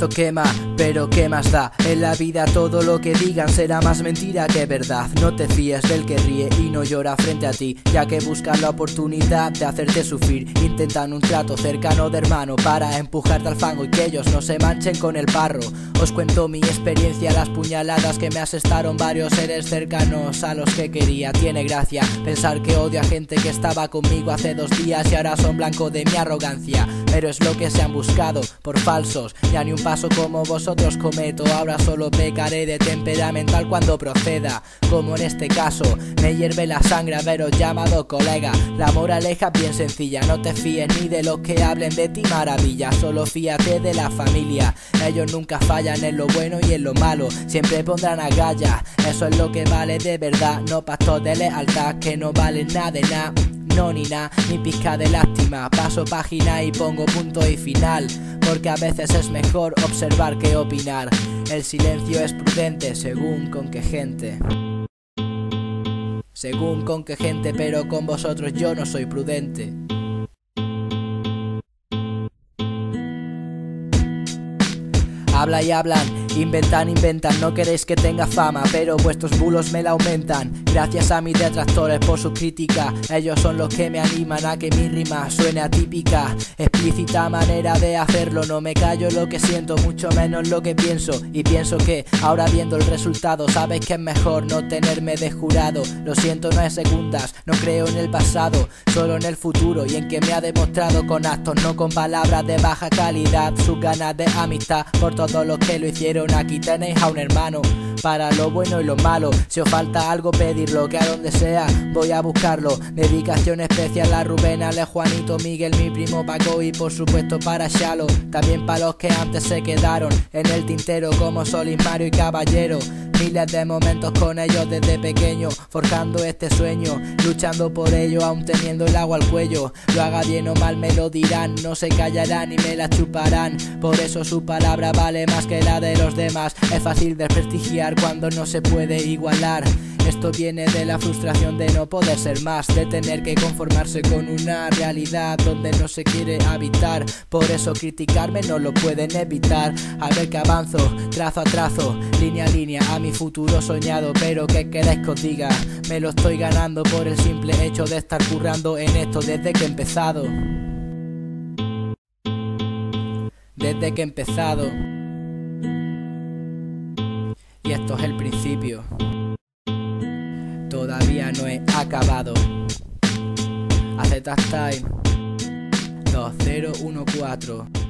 esto quema, pero ¿qué más da? En la vida todo lo que digan será más mentira que verdad. No te fíes del que ríe y no llora frente a ti, ya que buscan la oportunidad de hacerte sufrir. Intentan un trato cercano de hermano para empujarte al fango y que ellos no se manchen con el barro. Os cuento mi experiencia, las puñaladas que me asestaron varios seres cercanos a los que quería. Tiene gracia pensar que odio a gente que estaba conmigo hace 2 días y ahora son blanco de mi arrogancia, pero es lo que se han buscado por falsos. Ya ni un paso como vosotros cometo, ahora solo pecaré de temperamental cuando proceda. Como en este caso, me hierve la sangre haberos llamado colega. La moraleja bien sencilla, no te fíes ni de los que hablen de ti maravilla, solo fíate de la familia. Ellos nunca fallan en lo bueno y en lo malo, siempre pondrán agallas, eso es lo que vale de verdad. No pactos de lealtad que no valen nada de nada. No ni nada, ni pizca de lástima. Paso página y pongo punto y final, porque a veces es mejor observar que opinar. El silencio es prudente según con qué gente. Según con qué gente, pero con vosotros yo no soy prudente. Habla y hablan, inventan, no queréis que tenga fama, pero vuestros bulos me la aumentan. Gracias a mis detractores por sus críticas, ellos son los que me animan a que mi rima suene atípica. Explícita manera de hacerlo, no me callo lo que siento, mucho menos lo que pienso. Y pienso que ahora viendo el resultado, sabéis que es mejor no tenerme de jurado. Lo siento, no es segundas, no creo en el pasado, solo en el futuro y en que me ha demostrado con actos, no con palabras de baja calidad. Sus ganas de amistad por todos los que lo hicieron, aquí tenéis a un hermano para lo bueno y lo malo. Si os falta algo pedirlo, que a donde sea voy a buscarlo. Dedicación especial a Rubén, Ale, Juanito, Miguel, mi primo Paco y por supuesto para Shalo. También para los que antes se quedaron en el tintero como Solís, Mario y Caballero. Miles de momentos con ellos desde pequeño, forjando este sueño, luchando por ello aún teniendo el agua al cuello. Lo haga bien o mal me lo dirán, no se callarán y me la chuparán. Por eso su palabra vale más que la de los demás. Es fácil desprestigiar cuando no se puede igualar. Esto viene de la frustración de no poder ser más, de tener que conformarse con una realidad donde no se quiere habitar. Por eso criticarme no lo pueden evitar. A ver que avanzo, trazo a trazo, línea a línea a mi futuro soñado. Pero ¿qué queréis que os diga? Me lo estoy ganando por el simple hecho de estar currando en esto desde que he empezado. Desde que he empezado. Y esto es el principio. Todavía no he acabado. AZ Time 2014